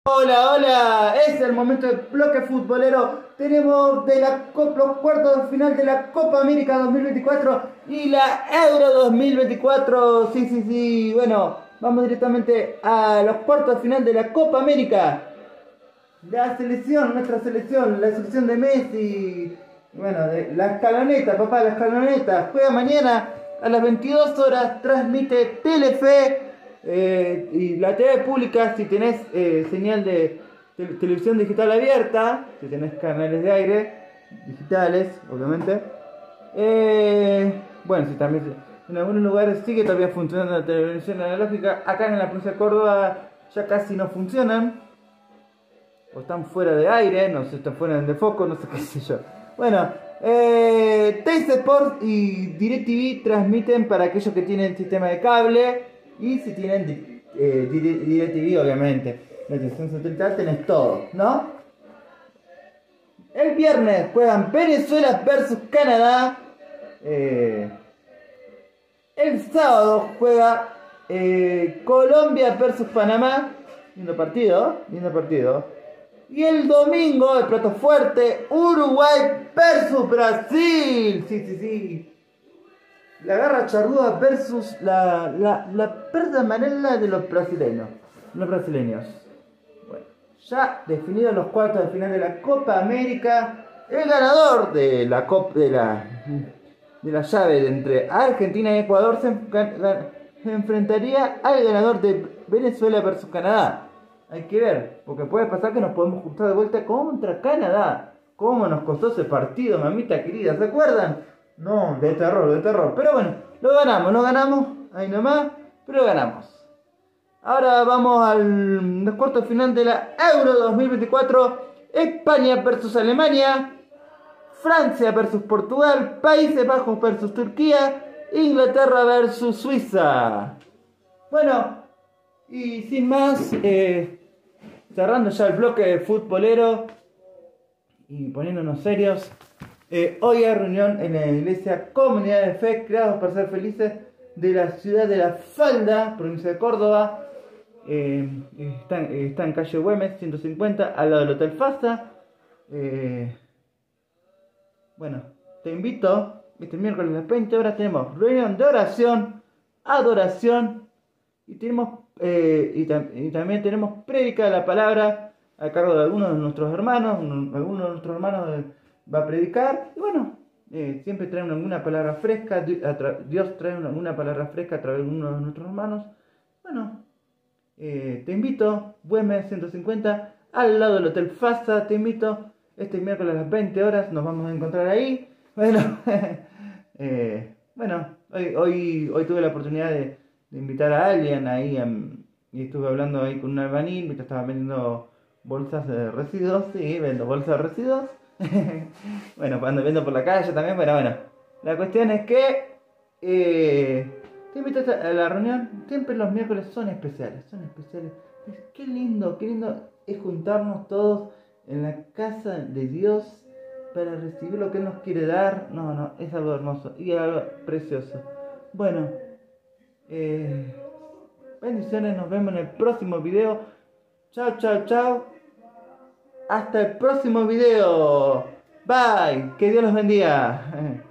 Hola, hola, es el momento del bloque futbolero. Tenemos los cuartos de final de la Copa América 2024 y la Euro 2024. Sí, sí, sí. Bueno, vamos directamente a los cuartos de final de la Copa América. La selección, nuestra selección, la selección de Messi. Bueno, de la escaloneta, papá, la escaloneta. Juega mañana a las 22 horas, transmite Telefe. Y la TV pública, si tenés señal de televisión digital abierta, si tenés canales de aire digitales, obviamente. Bueno, si también en algunos lugares sigue todavía funcionando la televisión analógica. Acá en la provincia de Córdoba ya casi no funcionan. O están fuera de aire, no sé, están fuera de foco, no sé qué sé yo. Bueno, Teis Sport y DirecTV transmiten para aquellos que tienen sistema de cable y si tienen DirecTV, obviamente. La televisión satelital tenés todo, ¿no? El viernes juegan Venezuela versus Canadá. El sábado juega Colombia versus Panamá. Lindo partido, lindo partido. Y el domingo, el plato fuerte, Uruguay versus Brasil. Sí, sí, sí. La garra charrúa versus la perda amarela de los brasileños. Bueno, ya definidos los cuartos de final de la Copa América, el ganador de la de la llave entre Argentina y Ecuador se enfrentaría al ganador de Venezuela versus Canadá. Hay que ver, porque puede pasar que nos podemos juntar de vuelta contra Canadá. ¿Cómo nos costó ese partido, mamita querida? ¿Se acuerdan? No, de terror, de terror. Pero bueno, lo ganamos, no ganamos, ahí nomás, pero ganamos. Ahora vamos al los cuartos final de la Euro 2024. España versus Alemania. Francia versus Portugal. Países Bajos versus Turquía. Inglaterra versus Suiza. Bueno, y sin más, cerrando ya el bloque futbolero y poniéndonos serios, hoy hay reunión en la iglesia Comunidad de Fe, creados para ser felices, de la ciudad de La Falda, provincia de Córdoba. Está en calle Güemes 150, al lado del Hotel Fasa. Bueno, te invito, este miércoles a las 20 horas tenemos reunión de oración, adoración y tenemos y también tenemos prédica de la palabra a cargo de algunos de nuestros hermanos. Algunos de nuestros hermanos va a predicar. Y bueno, siempre traen alguna palabra fresca. Dios trae alguna palabra fresca a través de uno de nuestros hermanos. Bueno, te invito, Güemes 150, al lado del Hotel Fasa. Te invito este miércoles a las 20 horas. Nos vamos a encontrar ahí. Bueno, bueno, hoy tuve la oportunidad de invitar a alguien ahí y estuve hablando ahí con un albañil mientras estaba vendiendo bolsas de residuos. Sí, vendo bolsas de residuos. Bueno, ando viendo por la calle también, pero bueno, la cuestión es que te invito a la reunión. Siempre los miércoles son especiales. Qué lindo es juntarnos todos en la casa de Dios para recibir lo que Él nos quiere dar. No, es algo hermoso y algo precioso. Bueno, bendiciones, nos vemos en el próximo video. Chao, chao, chao. Hasta el próximo video. Bye, que Dios los bendiga.